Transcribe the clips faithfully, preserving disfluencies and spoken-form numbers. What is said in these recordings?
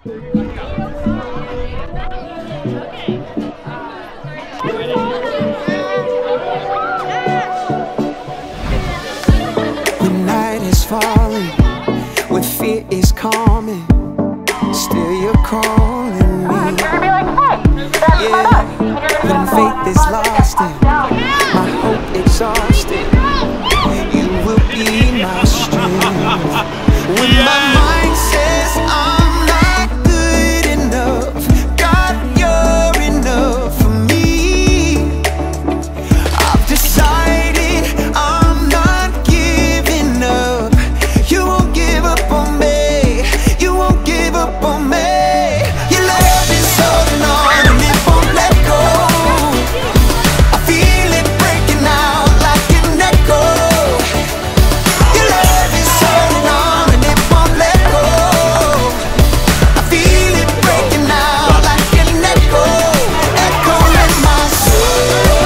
When night is falling, when fear is calming, still you're calling me. Yeah, when faith is lost and my hope exhausted, you will be my strength. When my mind says I'm not good enough, God, you're enough for me. I've decided I'm not giving up. You won't give up on me. You won't give up on me. Your love is holding on and it won't let go. I feel it breaking out like an echo. Your love is holding on and it won't let go. I feel it breaking out like an echo, echo in my soul.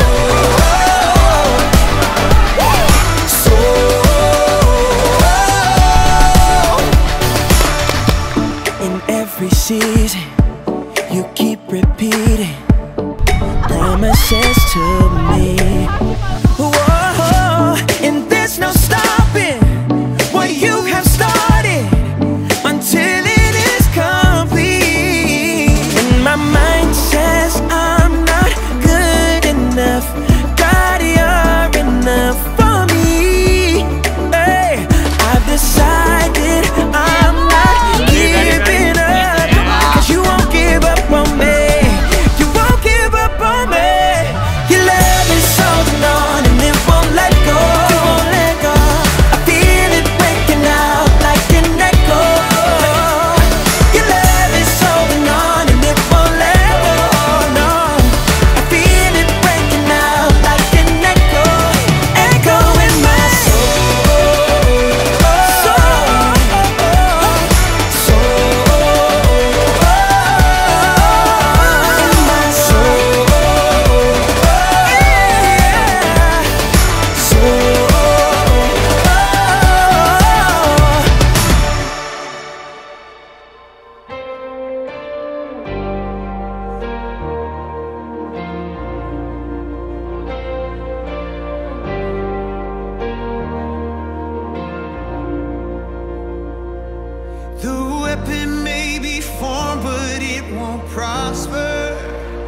In every season, you keep repeating promises to me. Whoa, and there's no stopping what you have started until it is complete. And my mind says I'm not good enough. God, you're enough for me. Hey, I've decided I'm not giving up, 'cause you won't give up on me. You won't give up on me. Your love is holding on and it won't let go. It won't let go. I feel it breaking out like an echo. Your love is holding on and it won't let go. No, I feel it breaking out like an echo, echo in my soul. Soul, soul, in my soul. Yeah, soul. The weapon may be formed, but it won't prosper.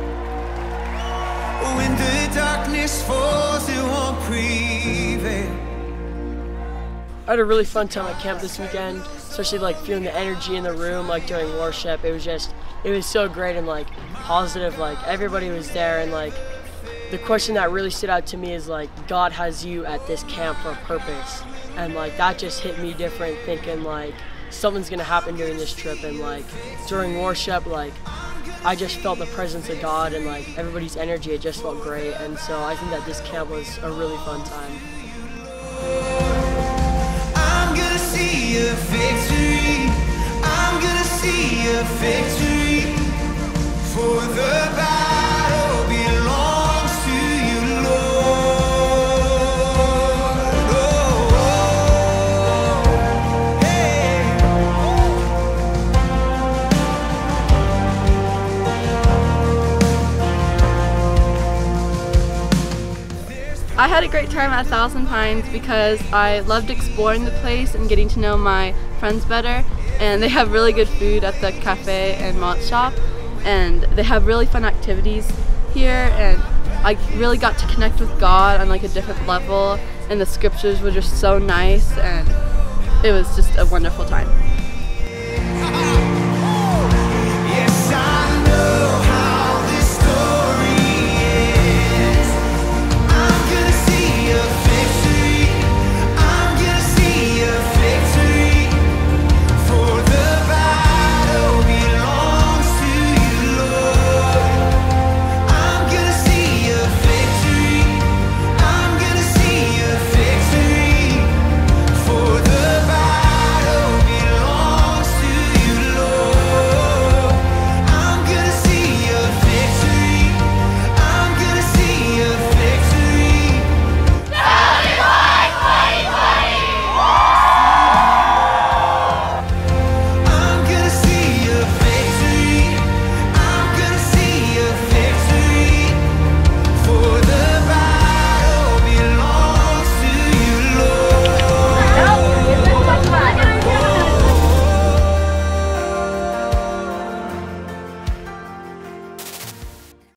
When the darkness falls, it won't prevail. I had a really fun time at camp this weekend, especially like feeling the energy in the room like during worship. It was just, it was so great and like positive, like everybody was there. And like the question that really stood out to me is like, God has you at this camp for a purpose. And like that just hit me different, thinking like something's gonna happen during this trip. And like during worship, like I just felt the presence of God and like everybody's energy. It just felt great. And so I think that this camp was a really fun time. I'm gonna see a victory. I'm gonna see a victory. For the battle belongs to you, Lord. Oh, hey. I had a great time at Thousand Pines because I loved exploring the place and getting to know my friends better, and they have really good food at the cafe and malt shop, and they have really fun activities here, and I really got to connect with God on like a different level, and the scriptures were just so nice, and it was just a wonderful time.